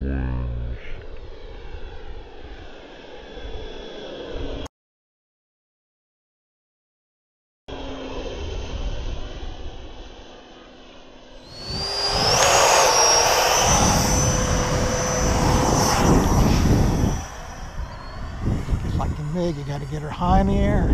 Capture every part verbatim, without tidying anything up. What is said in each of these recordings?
Like the MiG, you got to get her high in the air.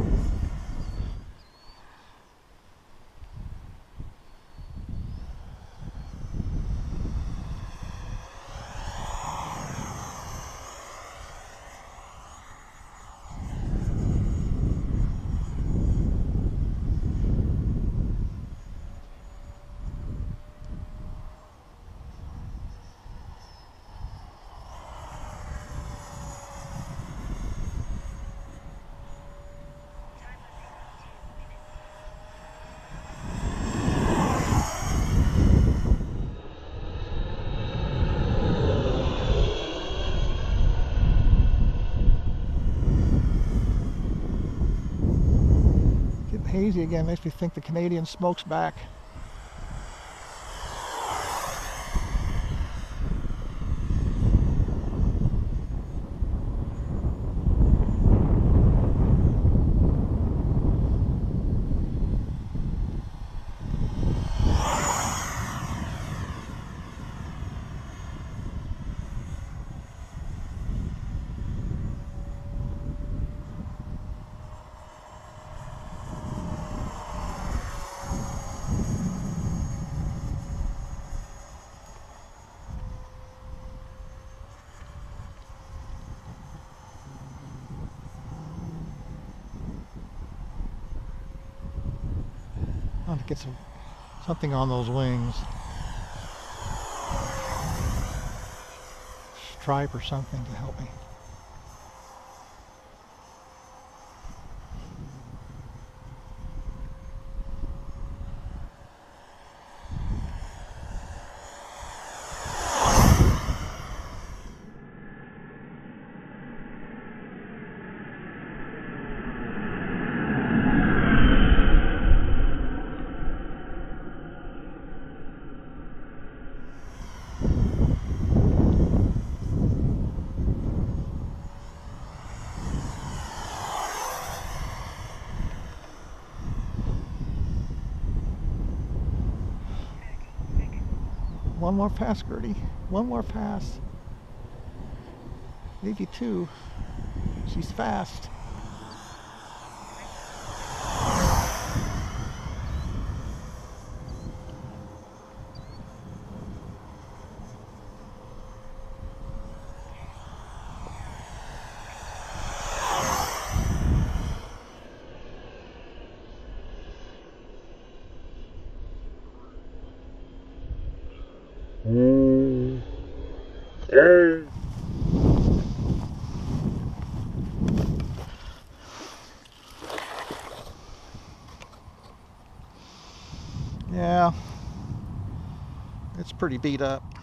Hazy again, makes me think the Canadian smoke's back. I want to get some something on those wings. Stripe or something to help me. One more pass, Gertie. One more pass. Maybe two. She's fast. Mm. Hey. Yeah, it's pretty beat up.